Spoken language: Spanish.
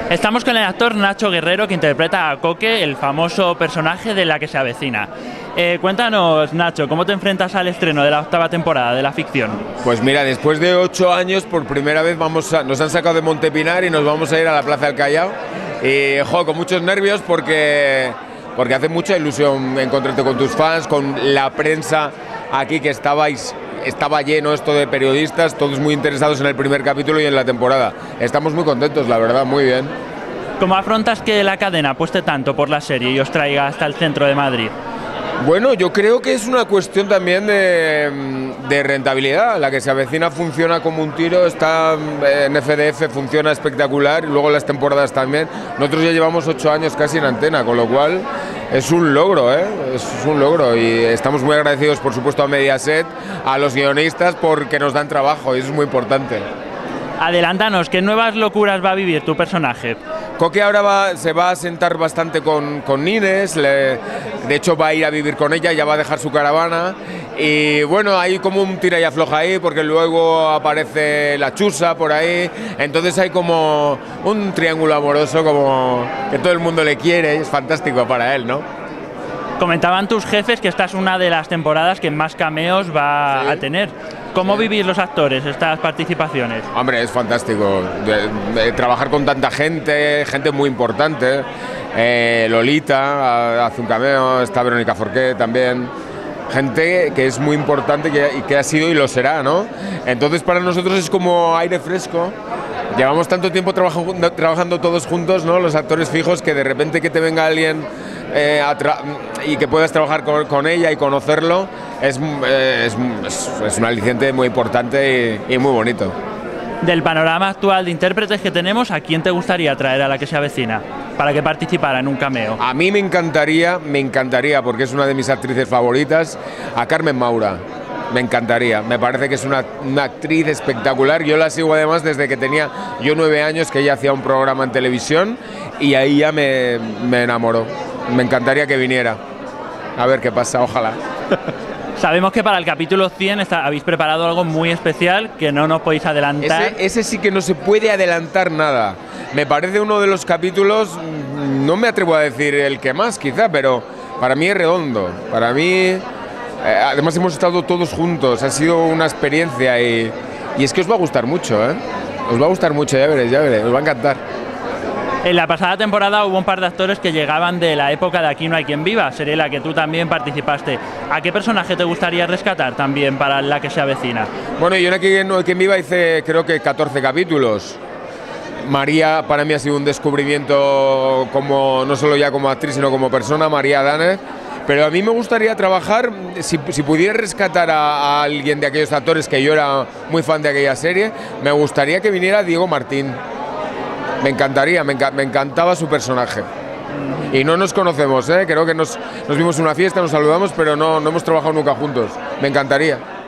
Estamos con el actor Nacho Guerrero, que interpreta a Coque, el famoso personaje de La que se avecina. Cuéntanos, Nacho, ¿cómo te enfrentas al estreno de la 8ª temporada de la ficción? Pues mira, después de 8 años, por primera vez nos han sacado de Montepinar y nos vamos a ir a la Plaza del Callao. Y, con muchos nervios porque hace mucha ilusión encontrarte con tus fans, con la prensa aquí que estaba lleno esto de periodistas, todos muy interesados en el primer capítulo y en la temporada. Estamos muy contentos, la verdad, muy bien. ¿Cómo afrontas que la cadena apueste tanto por la serie y os traiga hasta el centro de Madrid? Bueno, yo creo que es una cuestión también de rentabilidad. La que se avecina funciona como un tiro, está en FDF, funciona espectacular, y luego las temporadas también. Nosotros ya llevamos 8 años casi en antena, con lo cual es un logro, es un logro, y estamos muy agradecidos, por supuesto, a Mediaset, a los guionistas, porque nos dan trabajo, y eso es muy importante. Adelántanos, ¿qué nuevas locuras va a vivir tu personaje? Coque ahora se va a sentar bastante con Nines, de hecho va a ir a vivir con ella, ya va a dejar su caravana, y bueno, hay como un tira y afloja ahí, porque luego aparece la Chusa por ahí, entonces hay como un triángulo amoroso como que todo el mundo le quiere, y es fantástico para él, ¿no? Comentaban tus jefes que esta es una de las temporadas que más cameos va a tener. ¿Cómo vivir los actores estas participaciones? Hombre, es fantástico. Trabajar con tanta gente muy importante. Lolita hace un cameo, está Verónica Forqué también. Gente que es muy importante y que ha sido y lo será, ¿no? Entonces para nosotros es como aire fresco. Llevamos tanto tiempo trabajando todos juntos, ¿no? Los actores fijos, que de repente que te venga alguien y que puedas trabajar con ella y conocerlo es un aliciente muy importante y muy bonito. Del panorama actual de intérpretes que tenemos, ¿a quién te gustaría traer a La que se avecina para que participara en un cameo? A mí me encantaría, porque es una de mis actrices favoritas, a Carmen Maura. Me encantaría, me parece que es una actriz espectacular. Yo la sigo además desde que tenía yo 9 años, que ella hacía un programa en televisión, y ahí ya me enamoró. Me encantaría que viniera. A ver qué pasa, ojalá. Sabemos que para el capítulo 100 habéis preparado algo muy especial que no nos podéis adelantar. Ese sí que no se puede adelantar nada. Me parece uno de los capítulos, no me atrevo a decir el que más quizá, pero para mí es redondo. Para mí, además hemos estado todos juntos, ha sido una experiencia y es que os va a gustar mucho, ¿eh? Os va a gustar mucho, ya veréis, os va a encantar. En la pasada temporada hubo un par de actores que llegaban de la época de Aquí no hay quien viva, serie en la que tú también participaste. ¿A qué personaje te gustaría rescatar también para La que se avecina? Bueno, yo en Aquí no hay quien viva hice creo que 14 capítulos. María para mí ha sido un descubrimiento, como no solo ya como actriz, sino como persona, María Danez. Pero a mí me gustaría trabajar, si pudiera rescatar a alguien de aquellos actores, que yo era muy fan de aquella serie, me gustaría que viniera Diego Martín. Me encantaría, me encantaba su personaje. Y no nos conocemos, creo que nos vimos en una fiesta, nos saludamos, pero no hemos trabajado nunca juntos. Me encantaría.